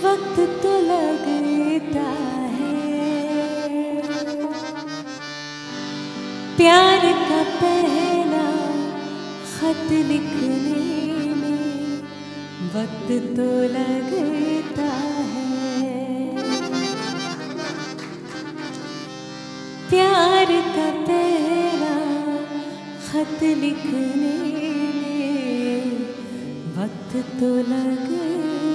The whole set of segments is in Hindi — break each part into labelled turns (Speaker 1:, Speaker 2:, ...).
Speaker 1: वक्त तो लगता है, प्यार का पहला खत लिखने में वक्त तो लगता है। प्यार का पहला खत लिखने में वक्त तो लगता है।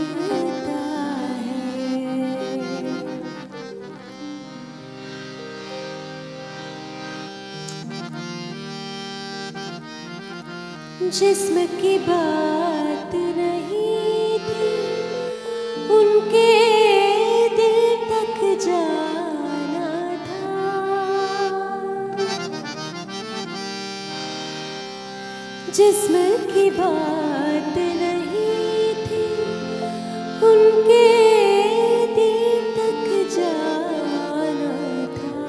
Speaker 1: जिस्म की बात नहीं थी, उनके दिल तक जाना था। जिस्म की बात नहीं थी, उनके दिल तक जाना था।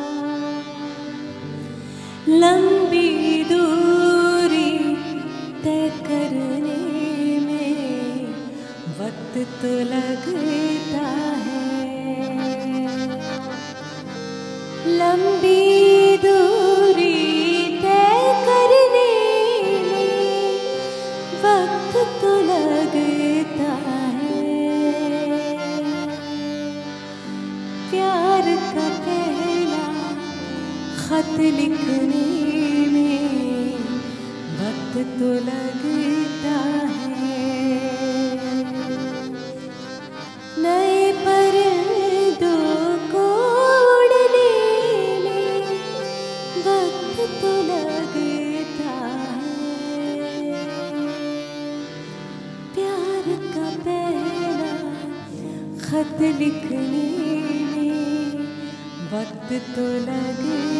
Speaker 1: लंबी दूरी तय करने में वक्त तो लगता है। लंबी दूरी तय करने में वक्त तो लगता है। प्यार का पहला खत लिखने में वक्त तो लगता है। नए परिंदों को उड़ने में वक्त तो लगता है। प्यार का पहला खत लिखने में वक्त तो लगता है।